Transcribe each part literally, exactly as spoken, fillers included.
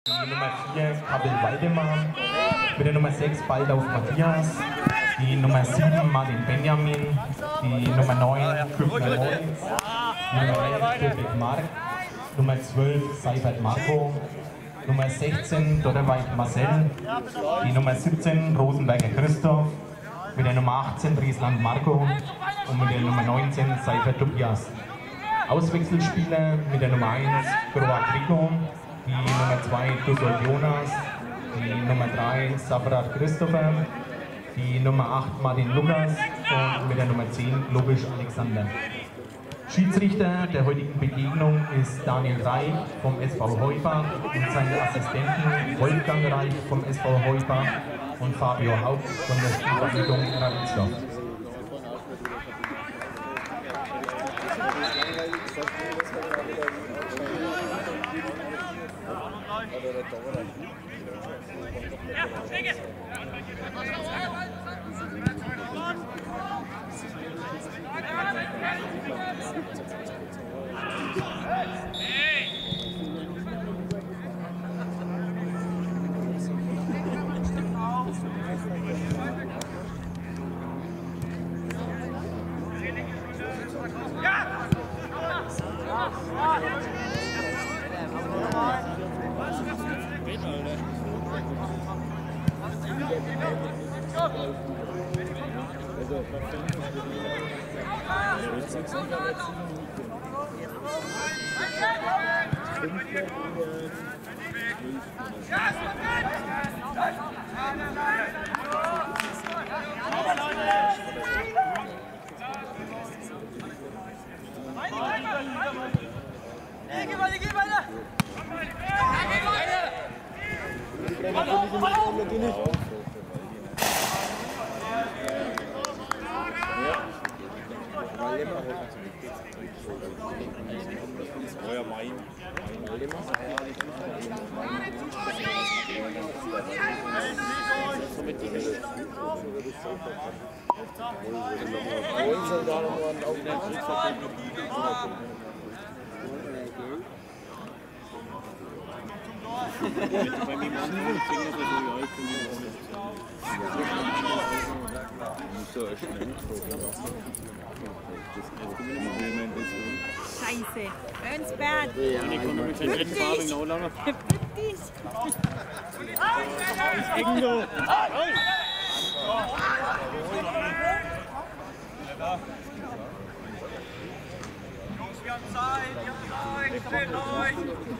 Die Nummer vier, Kabel Waldemar. Mit der Nummer sechs, Baldauf Matthias. Die Nummer sieben, Martin Benjamin. Die Nummer neun, Küffner Moritz. Die Nummer elf, Birgit Mark. Nummer zwölf, Seibert Marco. Nummer sechzehn, Dotterweich Marcel. Die Nummer siebzehn, Rosenberger Christoph. Mit der Nummer achtzehn, Riesland Marco. Und mit der Nummer neunzehn, Seibert Tobias. Auswechselspieler mit der Nummer eins, Groa Krigo. Die Nummer zwei, Dussold Jonas. Die Nummer drei, Sabrat Christopher. Die Nummer acht, Martin Lukas. Und mit der Nummer zehn, Lobisch Alexander. Schiedsrichter der heutigen Begegnung ist Daniel Reich vom S V Heubach und seine Assistenten Wolfgang Reich vom S V Heubach und Fabio Haupt von der Spielvereinigung Ravensdorf. Scheiße, Önsberg! Ja, ich komme mit den dritten Farben noch lange. Ingo! Jungs, wir haben Zeit, wir haben Zeit, stellt euch!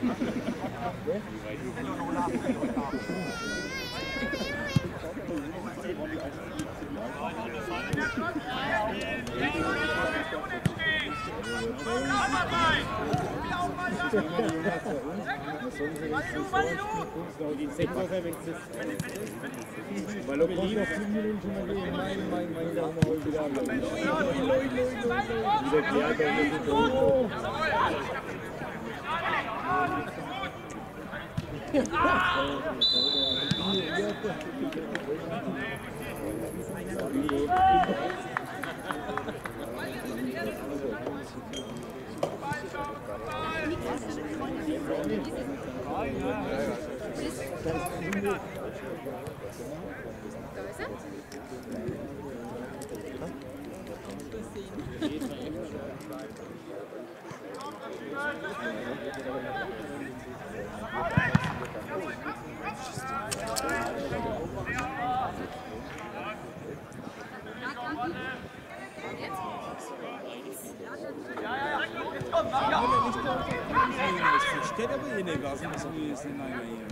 Steht aber hier nicht, was muss ich jetzt nicht mehr hier.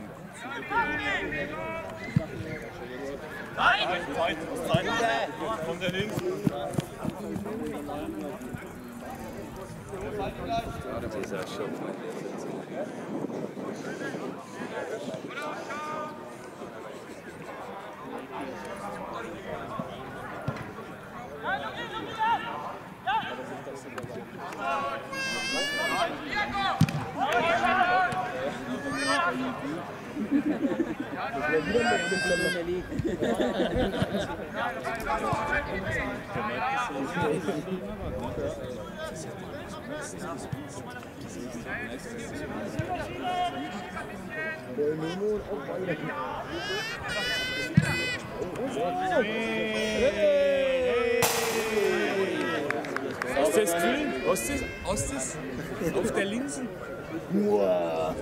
Nein! Zeit, Zeit! Kommt der links? Dieser Schock, Ja! Hast du das Gefühl? Hast du das? Hast du das? Auf der Linsen? Wow.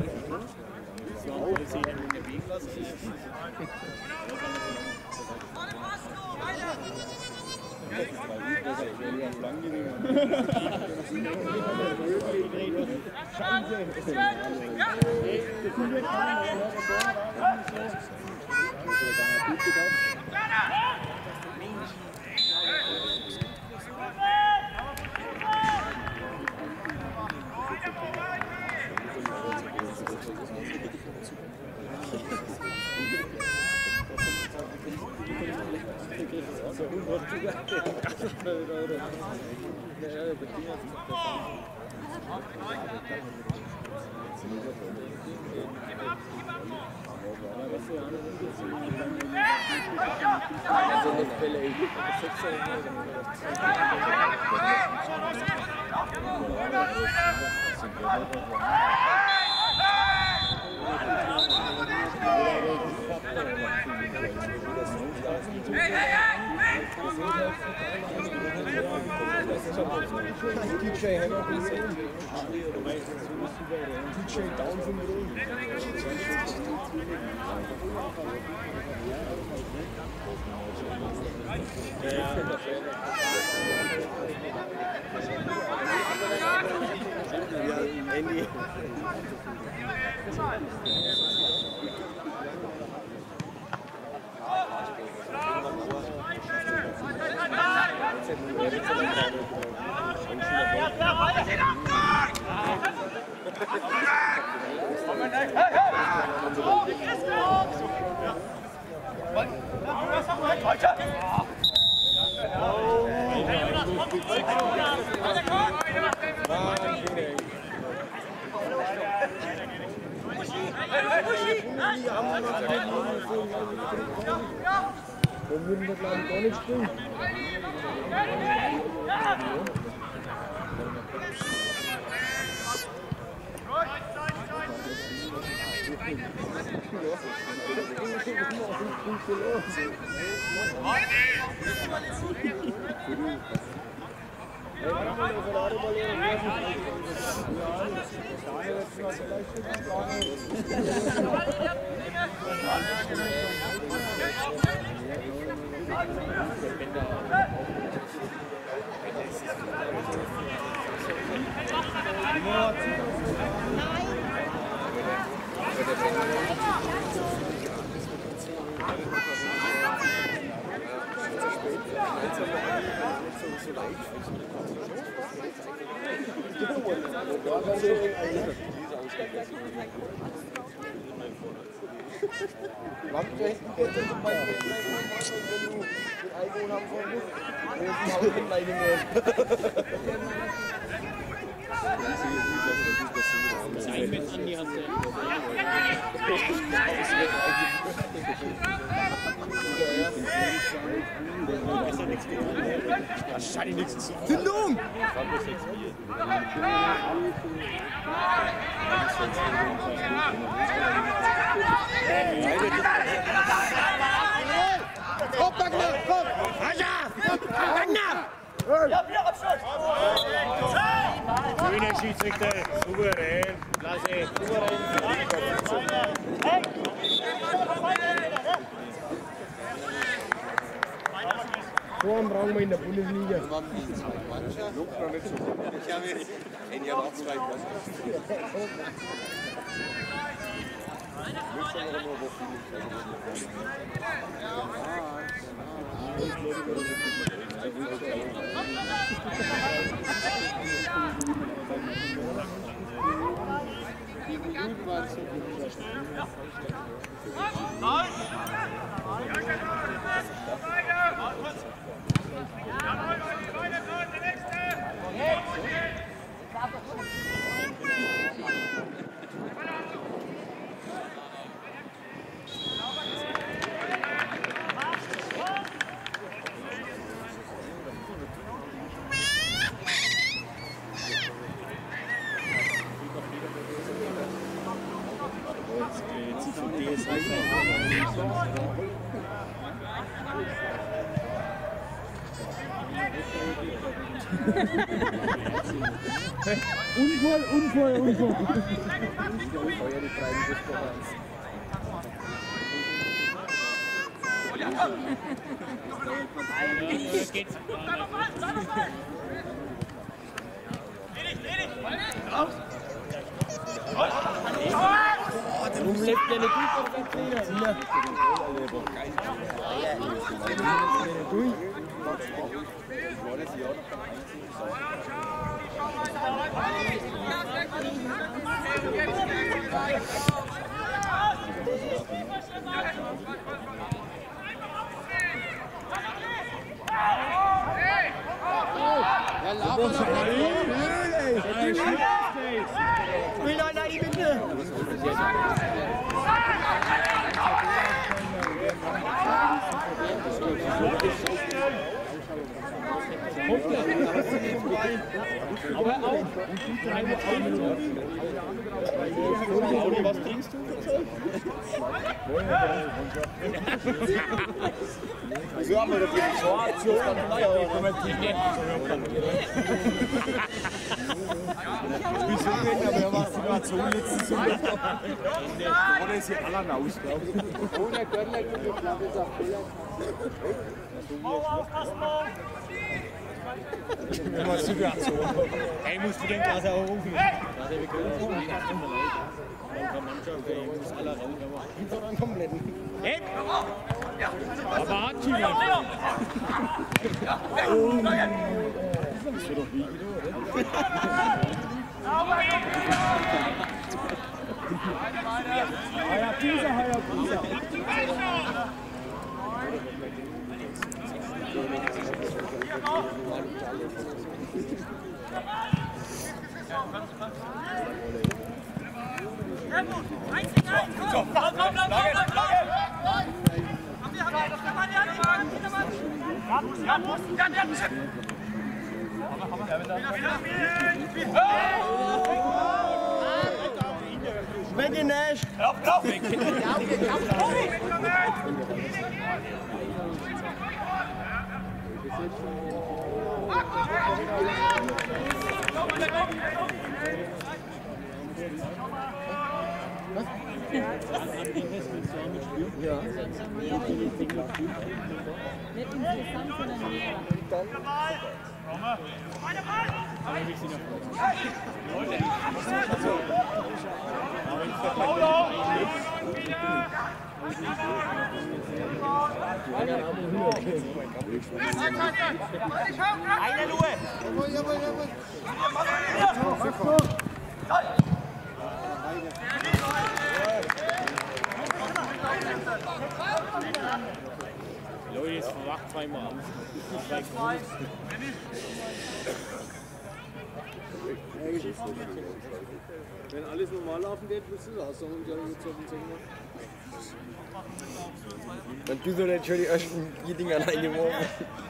Wahrscheinlich nichts zu Zündung! Komm, Magna! Komm! Magna! Grüner Schiedsrichter, souverän, klasse, souverän. Vorm brauchen wir in der Bundesliga. Ich habe ein Jahr noch zwei Klassen. Unvoll, unvoll, unvoll. Warum lebt der nicht durch auf den Trainer? Hier. Durch. Ja, laber schon mal. Spiel doch in die Mitte. Aber auch. Was trinkst du? So haben wir doch die Schwarze kommentiert. Wieso denn? Aber er macht sogar so letzten Sonntag. Oder ist hier aller raus, glaube ich. Ohne Göttler gibt es klar gesagt. Immer Situation. Hey, musst du den Glas errufen? Ja, der wird kommen. Ich muss alle raus, aber ich bin dann komplett. Hey! Aber hat sie ja. Das ist doch wie, oder? Heuer Pisa, heuer Pisa. Sehr gut. eins gegen eins. Komm, komm, komm, komm, komm, komm. Haben wir, haben wir. Das kann man ja nicht machen. Ja, muss, ja, muss. Ja, ja, muss. Weg in Nash! Lauf, lauf! Ja, Nicht insgesamt, sondern mehr. eine Ruhe! Jawohl, jawohl, jawohl! Leute, jetzt verwacht zweimal auf. Wenn alles normal laufen geht, müsste es auch so und ja, jetzt auf den Zehner. Dann tust du nicht schon die ersten die Dinger reingeworfen.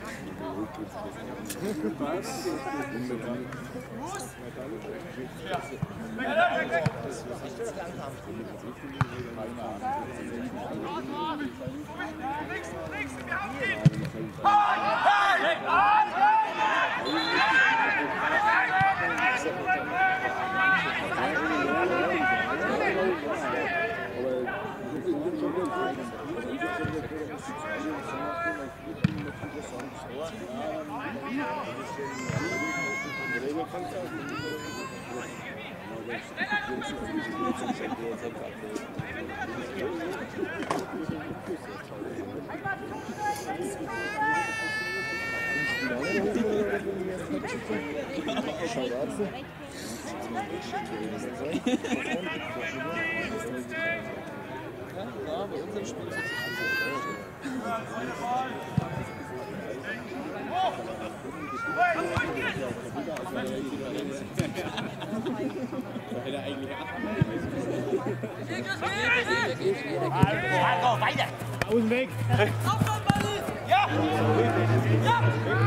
Also, weiter! Außen weg! Ja! Ja!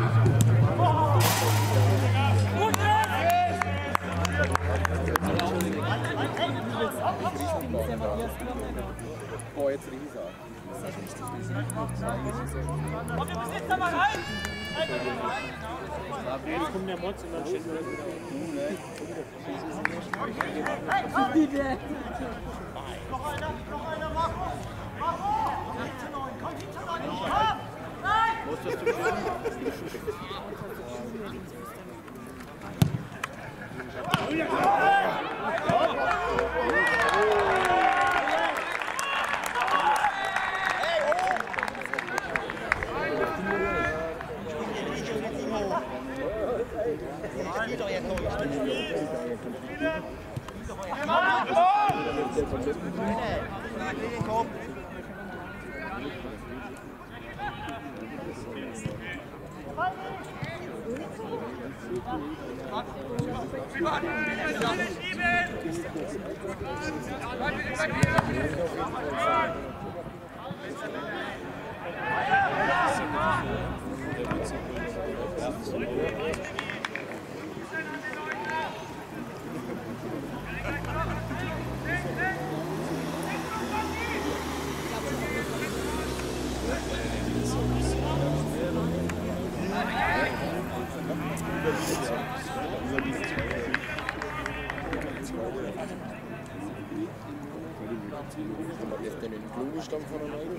Gut! war jetzt Risa. Jetzt kommt der Motz und dann steht er Bitte. Noch einer, noch einer, mach! Mach! Komm hinter neun, komm hinter neun! Nein! Was hast du Jetzt den Klogestand von der Neige.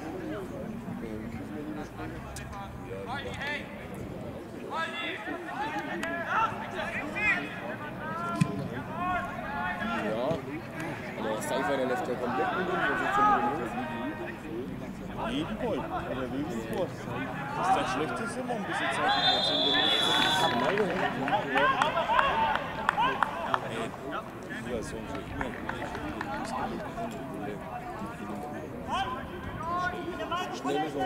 Ja, aber der Seifer, der läuft ja komplett mit ihm, der sitzt ja mit dem jeden Ball. Aber will das was? Das ist der schlechteste Mann bis jetzt. Ja, so ein Glück. Schnell ist er.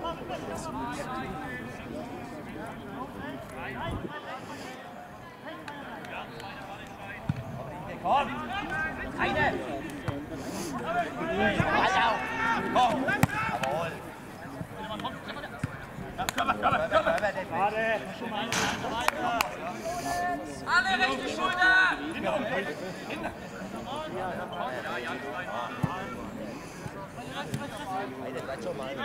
Komm! Eine! Alter! Komm! Jawohl! Alle rechte Schulter! Eine, bleib schon mal.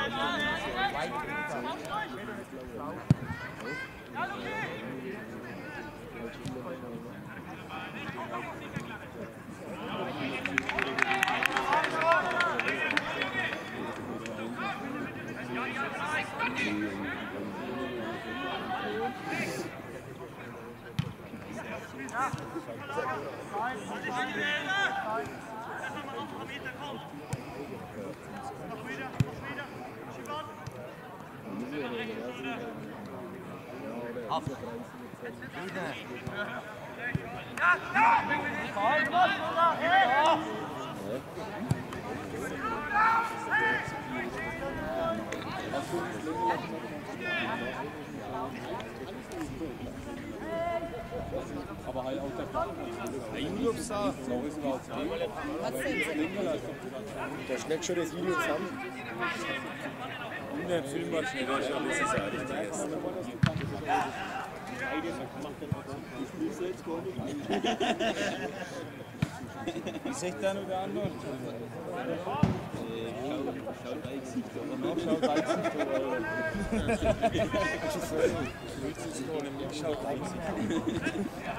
Auf. Ja, ja! Aber halt auch der Einwurfsar. So ist raus. Der schlägt schon das Video zusammen. Und der Film war schneller, das ist ja richtig erst. Wie seht ihr noch der andere? Schaut drei Gesichter, oder? Schaut drei Gesichter, oder? Schaut drei Gesichter.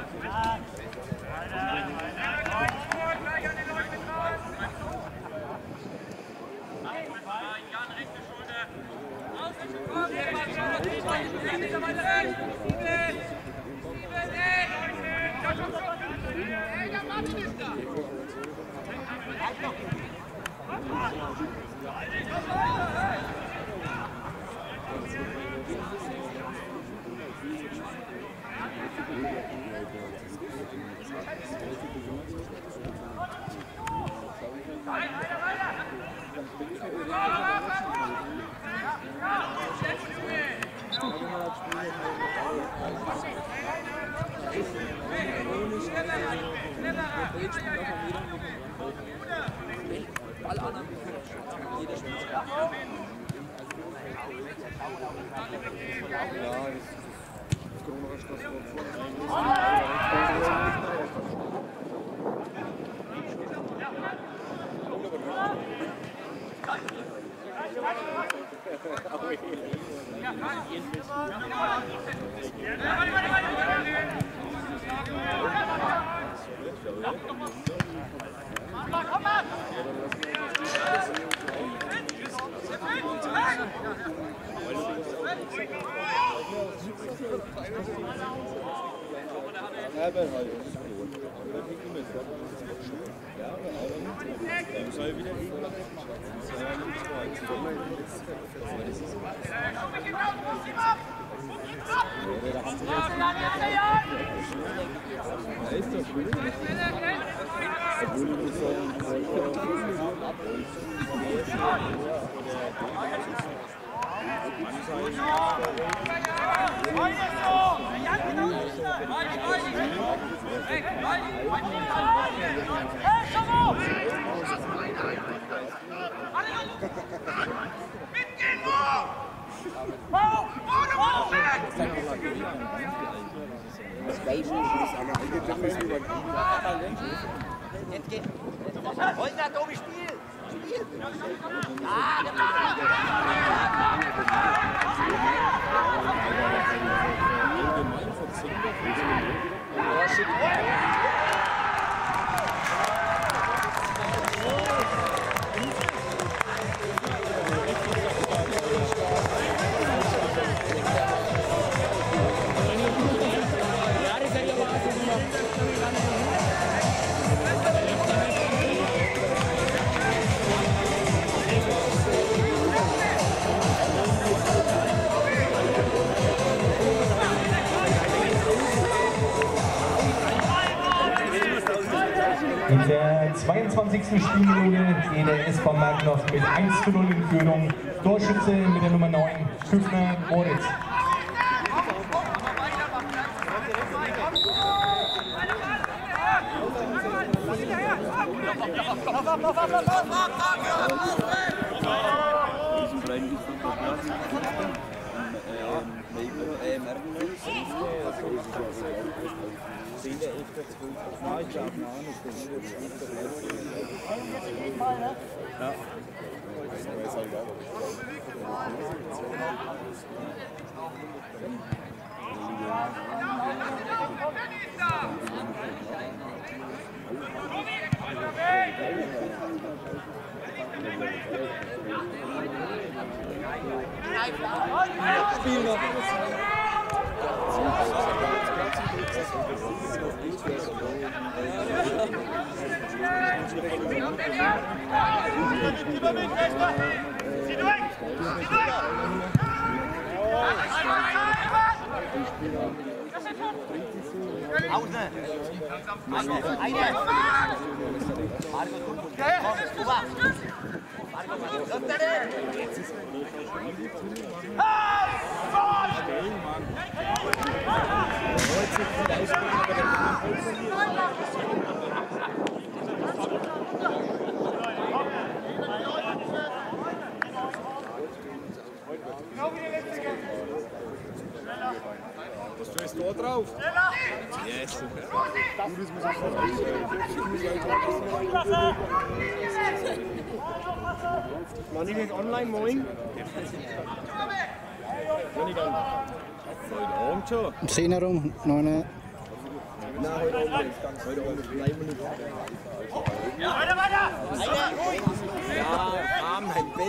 Ball an, jeder spielt. Jetzt geht. Wollen da, Tobi, Spiel! Spiel! Ja, der ja, schick. In der zweiundzwanzigsten Spielminute geht der S V Markloff mit eins zu null in Führung. Torschütze mit der Nummer neun, Küffner Moritz. Spiel noch. Zieh durch! Zieh durch! Pause! Eine! Eine! Marco, komm, rüber! Marco, komm da hin! Was du jetzt da drauf? Yes. Mann, ich jetzt online, moin. Wenn ich dann. Heute Abend schon. zehn herum, neun. Nein, heute Abend nicht ganz. Heute Abend drei Minuten. Ja, weiter, weiter! Ja, Arm, ein Bett.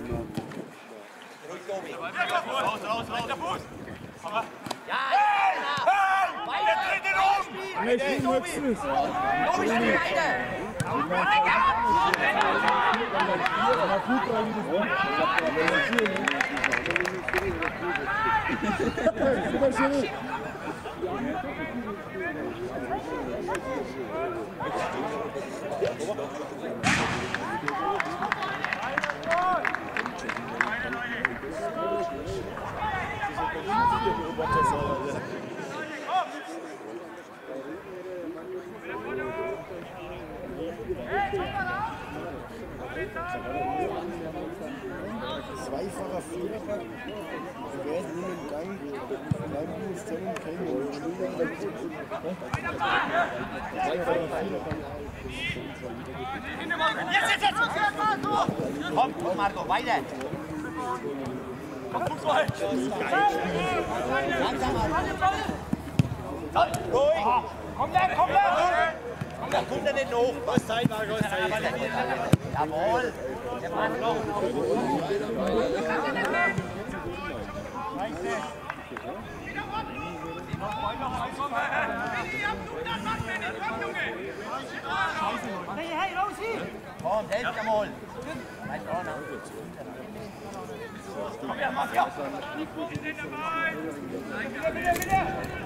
Raus, raus, raus! Der Fuß! Ja, ja! Weiter! Tritt ihn um! Ich bin Möpsen. Tobi, spiel weiter! Super schön. Zweifacher Fehler, wer nun im Gang, bleiben muss dann kein Jetzt, jetzt, jetzt! Komm, komm, Marco, weiter! Ruhig! Komm da, komm da! Komm da, komm da nicht hoch! Was Zeit war, was Zeit! Jawohl! Der macht noch! Hey, hey, raus hier! Komm, helft ja mal! Komm her, mach ja! Wieder, wieder, wieder!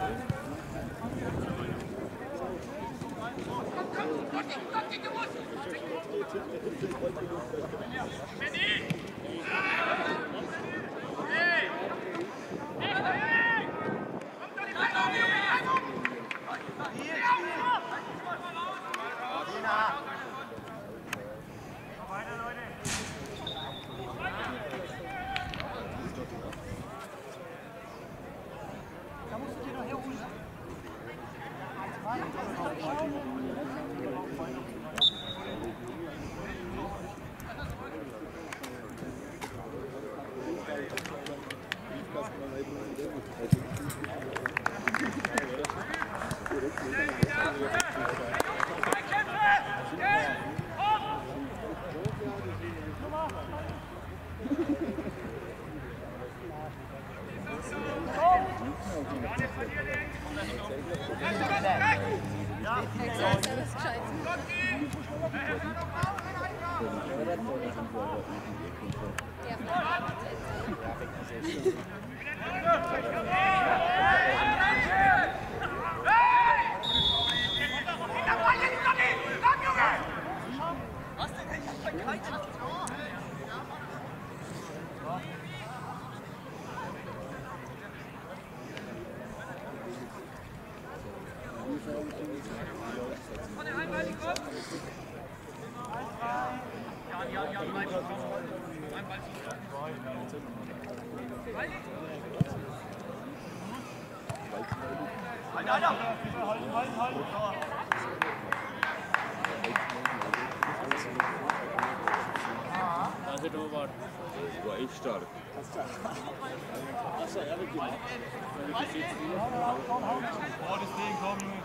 War echt stark. Achso, ja, wirklich. Oh, deswegen komm, Junge.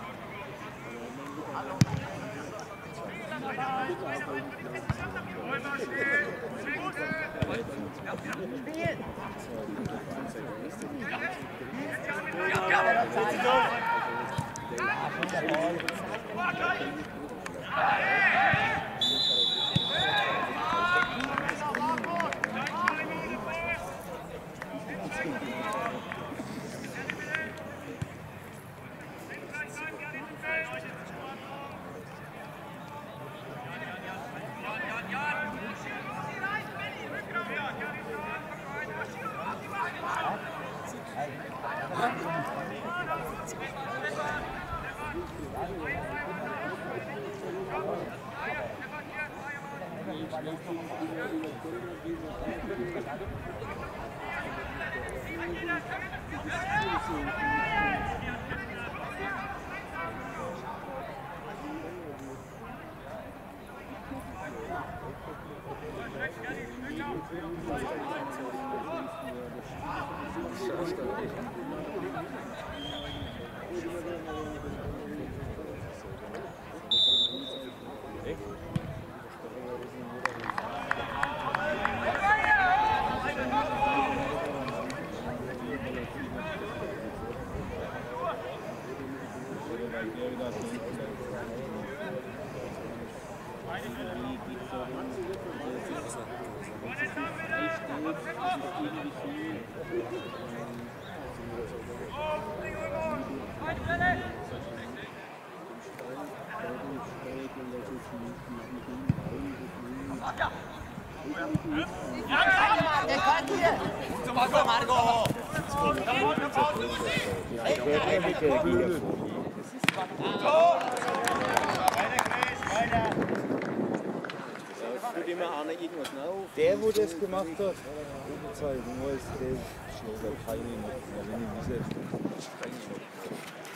Der, wo das gemacht hat, zwei, nur ist der Schläger, keine, wenn ich diese